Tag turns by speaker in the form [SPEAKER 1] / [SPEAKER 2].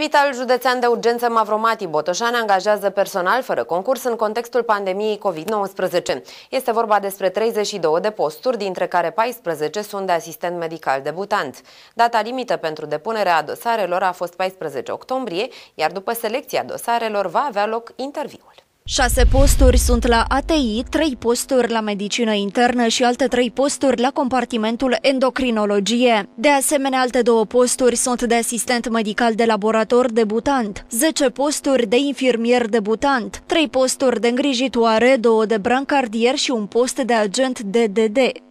[SPEAKER 1] Spitalul Județean de Urgență Mavromati Botoșani angajează personal fără concurs în contextul pandemiei COVID-19. Este vorba despre 32 de posturi, dintre care 14 sunt de asistent medical debutant. Data limită pentru depunerea dosarelor a fost 14 octombrie, iar după selecția dosarelor va avea loc interviul.
[SPEAKER 2] 6 posturi sunt la ATI, 3 posturi la medicină internă și alte 3 posturi la compartimentul endocrinologie. De asemenea, alte 2 posturi sunt de asistent medical de laborator debutant, 10 posturi de infirmier debutant, 3 posturi de îngrijitoare, 2 de brancardier și un post de agent DDD.